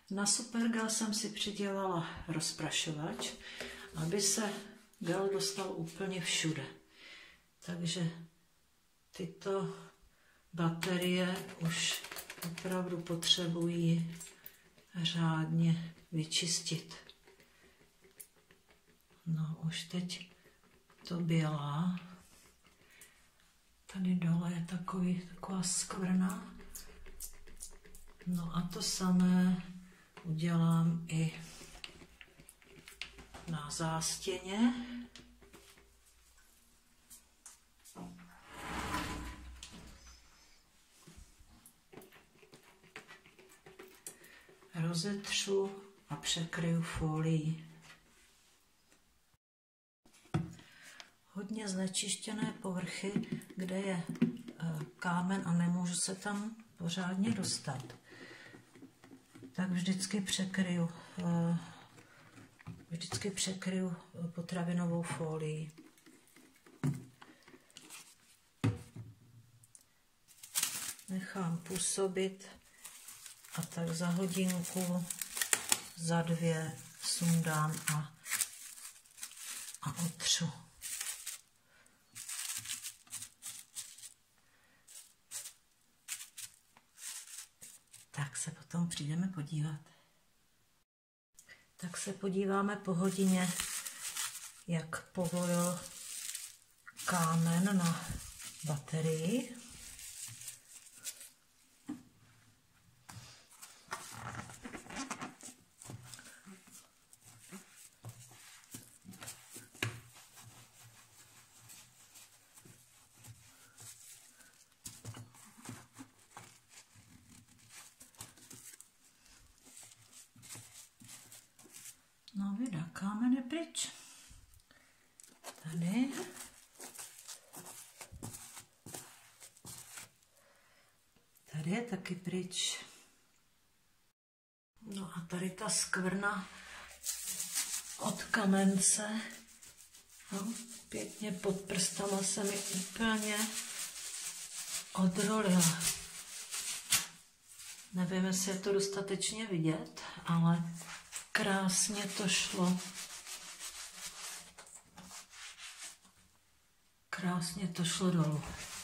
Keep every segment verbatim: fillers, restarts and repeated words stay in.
Na Supergel jsem si přidělala rozprašovač, aby se gel dostal úplně všude. Takže tyto baterie už opravdu potřebují řádně vyčistit. No, už teď to bělá. Tady dole je takový, taková skvrna. No a to samé udělám i na zástěně. Rozetřu a překryju folií. Hodně znečištěné povrchy, kde je kámen a nemůžu se tam pořádně dostat, tak vždycky překryju, vždycky překryju potravinovou folií. Nechám působit a tak za hodinku, za dvě sundám a, a otřu. Tak se potom přijdeme podívat. Tak se podíváme po hodině, jak povolil kámen na baterii. No vida, kámen je pryč. Tady. Tady je taky pryč. No a tady ta skvrna od kamence. No, pěkně pod prstama se mi úplně odrolila. Nevím, jestli je to dostatečně vidět, ale krásně to šlo. Krásně to šlo dolů.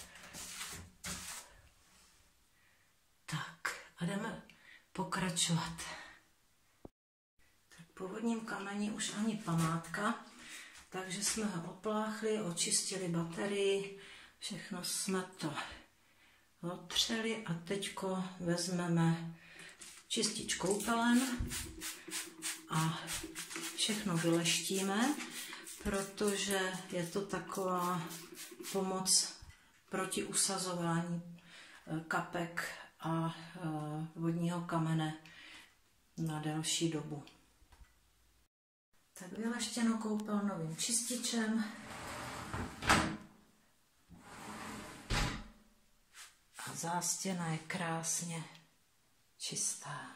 Tak a jdeme pokračovat. Tak po vodním kameni už ani památka, takže jsme ho opláchli, očistili baterii, všechno jsme to otřeli a teďko vezmeme čistič koupelen a všechno vyleštíme, protože je to taková pomoc proti usazování kapek a vodního kamene na delší dobu. Tak vyleštěno koupelnovým čističem a zástěna je krásně čistá.